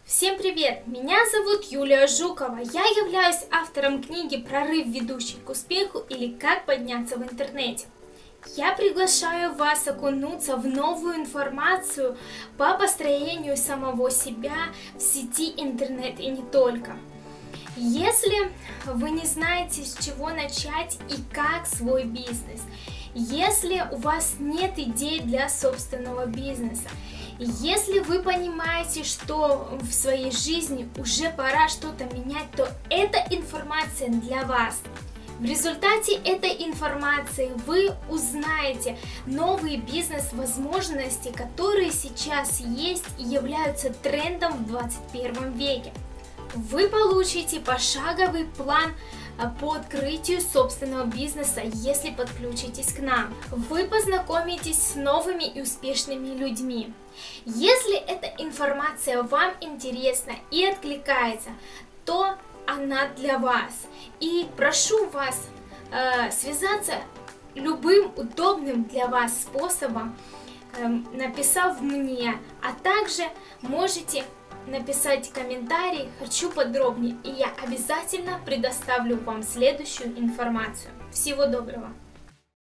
Всем привет! Меня зовут Юлия Жукова. Я являюсь автором книги «Прорыв, ведущий к успеху» или «Как подняться в интернете». Я приглашаю вас окунуться в новую информацию по построению самого себя в сети интернет и не только. Если вы не знаете, с чего начать и как свой бизнес, если у вас нет идей для собственного бизнеса, если вы понимаете, что в своей жизни уже пора что-то менять, то эта информация для вас. В результате этой информации вы узнаете новые бизнес-возможности, которые сейчас есть и являются трендом в 21 веке. Вы получите пошаговый план по открытию собственного бизнеса, если подключитесь к нам. Вы познакомитесь с новыми и успешными людьми. Если эта информация вам интересна и откликается, то она для вас. И прошу вас связаться любым удобным для вас способом, написав мне, а также можете написать комментарий «Хочу подробнее», и я обязательно предоставлю вам следующую информацию. Всего доброго!